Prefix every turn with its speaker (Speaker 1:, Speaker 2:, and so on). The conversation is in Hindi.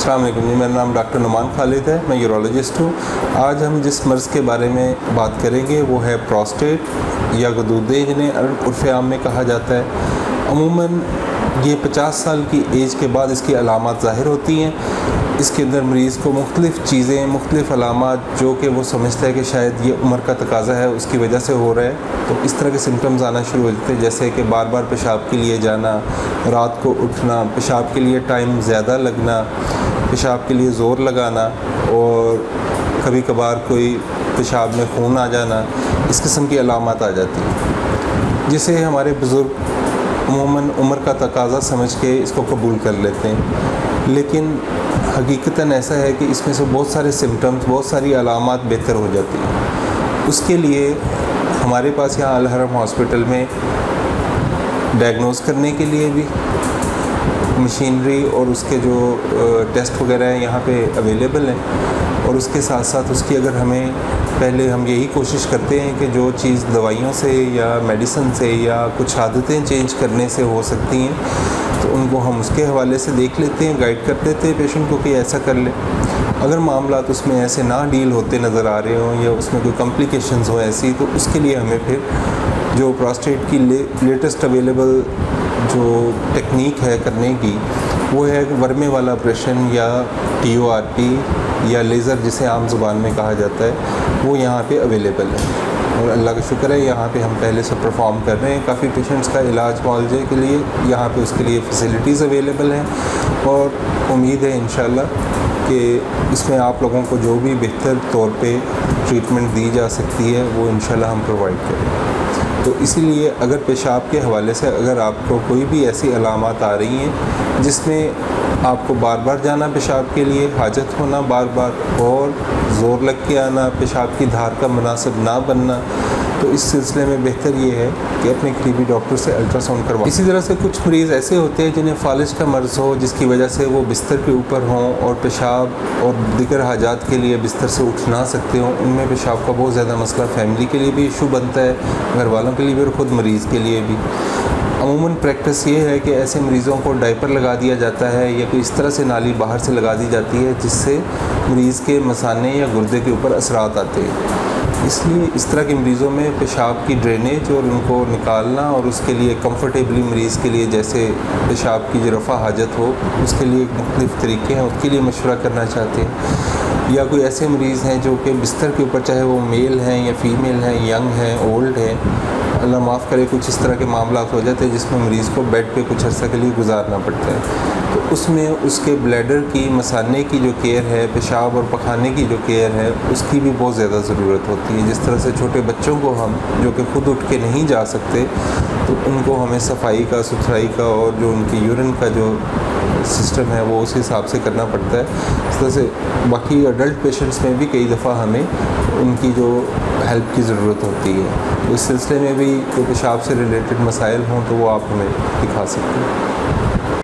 Speaker 1: अस्सलाम वालेकुम जी, मेरा नाम डॉक्टर नुमान खालिद है, मैं यूरोलॉजिस्ट हूँ। आज हम जिस मर्ज़ के बारे में बात करेंगे वो है प्रोस्टेट या गदूदे, जिन्हें उर्फ़ आम में कहा जाता है। अमूमन ये 50 साल की एज के बाद इसकी अलामत ज़ाहिर होती हैं। इसके अंदर मरीज़ को मुख्तलिफ़ चीज़ें, मुख्तलिफ़ अलामत जो कि वो समझता है कि शायद ये उम्र का तकाज़ा है, उसकी वजह से हो रहा है, तो इस तरह के सिम्टम्स आना शुरू हो जाते हैं, जैसे कि बार बार पेशाब के लिए जाना, रात को उठना, पेशाब के लिए टाइम ज़्यादा लगना, पेशाब के लिए ज़ोर लगाना और कभी कभार कोई पेशाब में खून आ जाना, इस किस्म की अलामत आ जाती हैं, जिसे हमारे बुज़ुर्ग अमूमन उम्र का तकाज़ा समझ के इसको कबूल कर लेते हैं। लेकिन हकीकतन ऐसा है कि इसमें से बहुत सारे सिम्टम्स, बहुत सारी अलामत बेहतर हो जाती हैं। उसके लिए हमारे पास यहाँ अल हरम हॉस्पिटल में डायग्नोस करने के लिए भी मशीनरी और उसके जो टेस्ट वगैरह हैं यहाँ पे अवेलेबल हैं, और उसके साथ साथ उसकी अगर हमें पहले हम यही कोशिश करते हैं कि जो चीज़ दवाइयों से या मेडिसिन से या कुछ आदतें चेंज करने से हो सकती हैं तो उनको हम उसके हवाले से देख लेते हैं, गाइड कर देते हैं पेशेंट को कि ऐसा कर ले। अगर मामला तो उसमें ऐसे ना डील होते नज़र आ रहे हों या उसमें कोई कॉम्प्लिकेशंस हो ऐसी, तो उसके लिए हमें फिर जो प्रोस्टेट की लेटेस्ट अवेलेबल जो टेक्निक है करने की, वो है वर्मे वाला ऑपरेशन या TORP या लेज़र जिसे आम ज़ुबान में कहा जाता है, वो यहाँ पे अवेलेबल है। और अल्लाह का शुक्र है यहाँ पे हम पहले से परफॉर्म कर रहे हैं। काफ़ी पेशेंट्स का इलाज मुआवजे के लिए यहाँ पे उसके लिए फैसिलिटीज़ अवेलेबल हैं, और उम्मीद है इंशाल्लाह कि इसमें आप लोगों को जो भी बेहतर तौर पे ट्रीटमेंट दी जा सकती है वो इंशाल्लाह हम प्रोवाइड करें। तो इसीलिए अगर पेशाब के हवाले से अगर आपको कोई भी ऐसी अलामत आ रही हैं जिसमें आपको बार बार जाना पेशाब के लिए, हाजत होना बार बार, और ज़ोर लग के आना, पेशाब की धार का मुनासिब ना बनना, तो इस सिलसिले में बेहतर ये है कि अपने करीबी डॉक्टर से अल्ट्रासाउंड करवाएं। इसी तरह से कुछ मरीज़ ऐसे होते हैं जिन्हें फालिज का मर्ज़ हो, जिसकी वजह से वो बिस्तर के ऊपर हों और पेशाब और दीगर हाजात के लिए बिस्तर से उठ ना सकते हों। उनमें पेशाब का बहुत ज़्यादा मसला फैमिली के लिए भी इशू बनता है, घर वालों के लिए भी और ख़ुद मरीज़ के लिए भी। अमूमन प्रैक्टिस ये है कि ऐसे मरीज़ों को डायपर लगा दिया जाता है या कोई इस तरह से नाली बाहर से लगा दी जाती है जिससे मरीज़ के मसाने या गुर्दे के ऊपर असरात आते हैं। इसलिए इस तरह के मरीज़ों में पेशाब की ड्रेनेज और उनको निकालना और उसके लिए कंफर्टेबली मरीज़ के लिए जैसे पेशाब की जो रफ़ा हाजत हो उसके लिए मुख्तलिफ़ तरीके हैं, उसके लिए मशवरा करना चाहते हैं। या कोई ऐसे मरीज़ हैं जो कि बिस्तर के ऊपर, चाहे वो मेल हैं या फ़ीमेल हैं, यंग हैं, ओल्ड हैं, अल्लाह माफ़ करे, कुछ इस तरह के मामला हो जाते हैं जिसमें मरीज़ को बेड पे कुछ अर्सा के लिए गुजारना पड़ता है, तो उसमें उसके ब्लैडर की, मसाने की जो केयर है, पेशाब और पखाने की जो केयर है, उसकी भी बहुत ज़्यादा ज़रूरत होती है। जिस तरह से छोटे बच्चों को हम जो कि ख़ुद उठ के नहीं जा सकते, तो उनको हमें सफाई का, सुथराई का और जो उनकी यूरिन का जो सिस्टम है वो उस हिसाब से करना पड़ता है। इस तरह से बाकी अडल्ट पेशेंट्स में भी कई दफ़ा हमें उनकी जो हेल्प की ज़रूरत होती है, तो इस सिलसिले में भी कोई पेशाब से रिलेटेड मसाइल हों तो वो आप हमें दिखा सकते हैं।